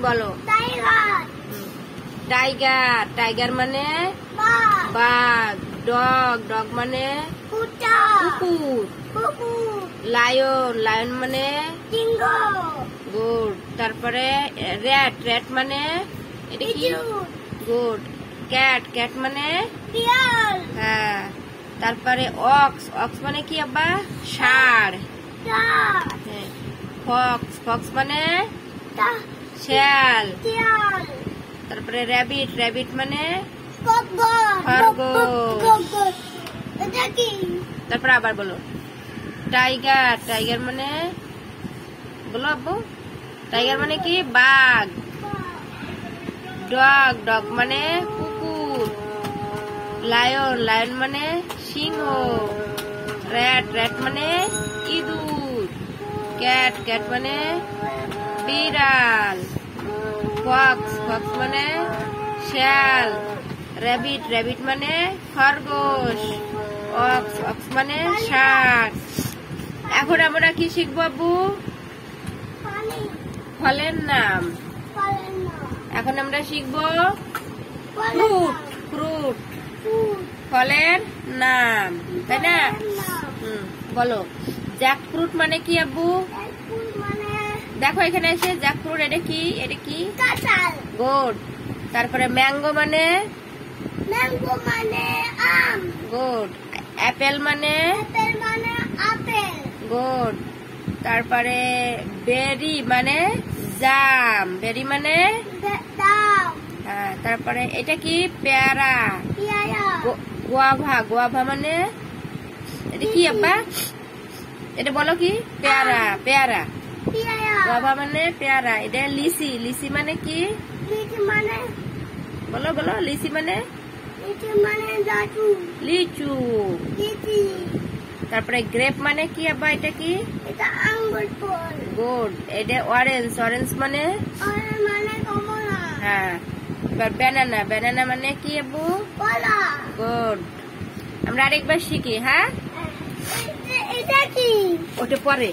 বলো। Tiger, tiger মানে বাঘ। ডগ, ডগ মানে কুকুর। লায়ন, লায়ন মানে গুড। তারপরে র্যাট, র্যাট মানে এটা কি? গুড। ক্যাট, ক্যাট মানে হ্যাঁ। তারপরে অক্স, অক্স মানে কি আব্বা? ষাঁড়। ফক্স, ফক্স মানে শিয়াল। তারপরে র্যাবিট, র্যাবিট মানে খরগোশ। তারপরে আবার বলো। টাইগার, টাইগার মানে বলো আব্বু। টাইগার মানে কি? বাঘ। ডগ, ডগ মানে কুকুর। লায়ন, লায়ন মানে সিংহ। র্যাট, র্যাট মানে ইঁদুর। ক্যাট, ক্যাট মানে বিড়াল। ফক্স, ফক্স মানে শিয়াল। র্যাবিট, র্যাবিট মানে খরগোশ। অক্স, অক্স মানে ষাঁড়। এখন আমরা কি শিখবো আব্বু? ফলের নাম। এখন আমরা শিখবো ফ্রুট, ফ্রুট ফলের নাম, তাই না? বলো। জ্যাকফ্রুট মানে কি আব্বু? দেখো এখানে এসে জ্যাকফ্রুট, এটা কি? এটা কি? গুড। তারপরে ম্যাঙ্গো মানে আম। গুড। অ্যাপেল মানে গুড। তারপরে বেরি মানে জাম। বেরি মানে হ্যাঁ। তারপরে এটা কি? পেয়ারা। গোয়াভা, গোয়াভা মানে এটা কি আব্বা? এটা বলো কি? পেয়ারা, পেয়ারা। গোয়াভা মানে পেয়ারা। এটা লিচি, লিচি মানে কি? বলো বলো। লিচি মানে লিচু। তারপরে গ্রেপ মানে কি আব্বা? এটা কি? গুড। এটা অরেঞ্জ, অরেঞ্জ মানে হ্যাঁ। এবার ব্যানানা, ব্যানানা মানে কি আব্বু? গুড। আমরা আরেকবার শিখি, হ্যাঁ? ওটা পরে।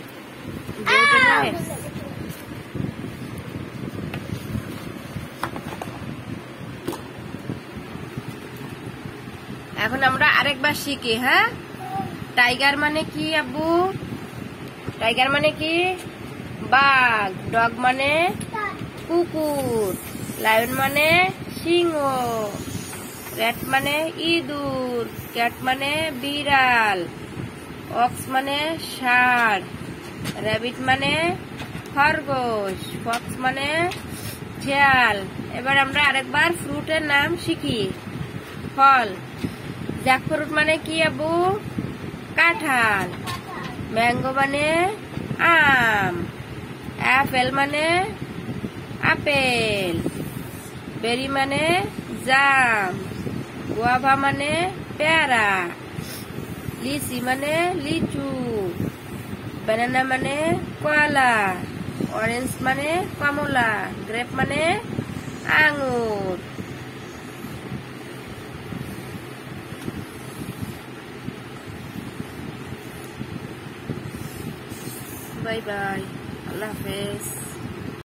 এখন আমরা আরেকবার শিখি, হ্যাঁ? টাইগার মানে কি আব্বু? টাইগার মানে কি? বাঘ। ডগ মানে কুকুর। লায়ন মানে সিংহ। র্যাট মানে ইঁদুর। ক্যাট মানে বিড়াল। অক্স মানে ষাঁড়। র্যাবিট মানে খরগোশ। ফক্স মানে শিয়াল। এবার আমরা আরেকবার ফ্রুটের নাম শিখি। ফল। জ্যাকফ্রুট মানে কি আব্বু? কাঁঠাল। ম্যাঙ্গো মানে আম। অ্যাপেল মানে আপেল। বেরি মানে জাম। গোয়াভা মানে পেয়ারা। লিচি মানে লিচু। ব্যানানা মানে কলা। অরেঞ্জ মানে কমলা। গ্রেপ মানে আঙুর। Bye bye. আল্লাহ হাফেজ।